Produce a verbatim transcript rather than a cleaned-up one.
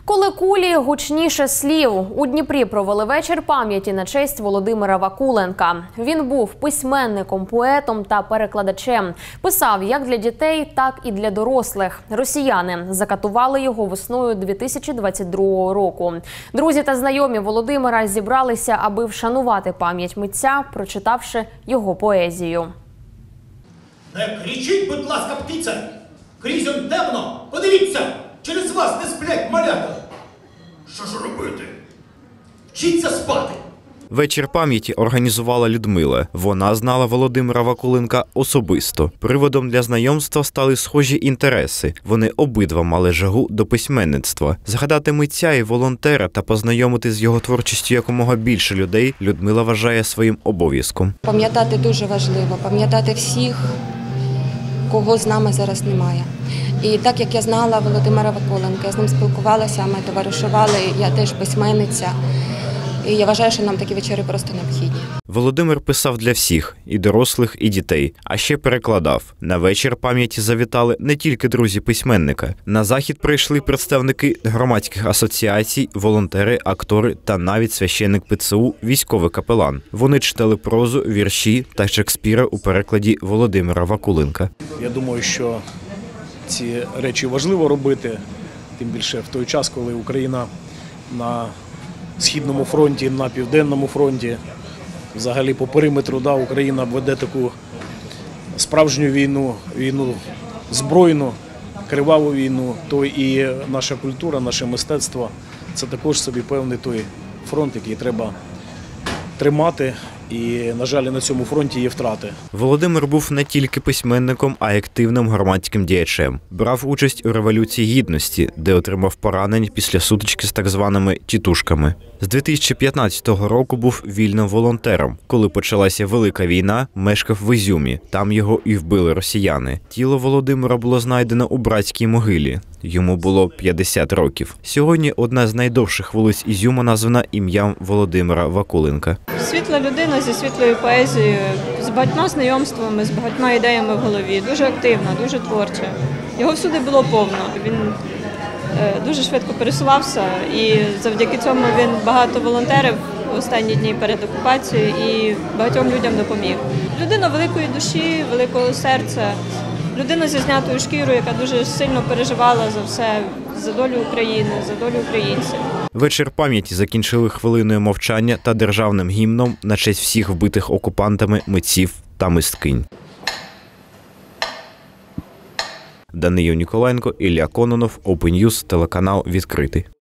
Коли кулі гучніше слів. У Дніпрі провели вечір пам'яті на честь Володимира Вакуленка. Він був письменником, поетом та перекладачем. Писав як для дітей, так і для дорослих. Росіяни закатували його весною дві тисячі двадцять другого року. Друзі та знайомі Володимира зібралися, аби вшанувати пам'ять митця, прочитавши його поезію. Не кричіть, будь ласка, птиця! Крізь он темно! Подивіться! Через вас не сплять малята! Що ж робити? Вчіться спати! Вечір пам'яті організувала Людмила. Вона знала Володимира Вакуленка особисто. Приводом для знайомства стали схожі інтереси. Вони обидва мали жагу до письменництва. Згадати митця і волонтера та познайомити з його творчістю якомога більше людей Людмила вважає своїм обов'язком. Пам'ятати дуже важливо, пам'ятати всіх, кого з нами зараз немає. І так як я знала Володимира Вакуленка, я з ним спілкувалася, ми товаришували, я теж письменниця. І я вважаю, що нам такі вечори просто необхідні. Володимир писав для всіх – і дорослих, і дітей, а ще перекладав. На вечір пам'яті завітали не тільки друзі письменника. На захід прийшли представники громадських асоціацій, волонтери, актори та навіть священник ПЦУ, військовий капелан. Вони читали прозу, вірші та Шекспіра у перекладі Володимира Вакуленка. Я думаю, що ці речі важливо робити, тим більше в той час, коли Україна на Східному фронті, на Південному фронті, взагалі по периметру, да, Україна веде таку справжню війну, війну збройну, криваву війну, то і наша культура, наше мистецтво – це також собі певний той фронт, який треба тримати. І, на жаль, на цьому фронті є втрати. Володимир був не тільки письменником, а й активним громадським діячем. Брав участь у Революції Гідності, де отримав поранень після сутички з так званими «тітушками». З дві тисячі п'ятнадцятого року був вільним волонтером. Коли почалася Велика війна, мешкав в Ізюмі. Там його і вбили росіяни. Тіло Володимира було знайдено у братській могилі. Йому було п'ятдесят років. Сьогодні одна з найдовших вулиць Ізюма названа ім'ям Володимира Вакуленка. Світла людина зі світлою поезією, з багатьма знайомствами, з багатьма ідеями в голові. Дуже активна, дуже творча. Його всюди було повно. Він дуже швидко пересувався і завдяки цьому він багато волонтерів в останні дні перед окупацією і багатьом людям допоміг. Людина великої душі, великого серця, людина зі знятою шкірою, яка дуже сильно переживала за все, за долю України, за долю українців. Вечір пам'яті закінчили хвилиною мовчання та державним гімном на честь всіх вбитих окупантами митців та мисткинь. Даниїл Ніколаєнко, Ілля Кононов, Open News, телеканал «Відкритий».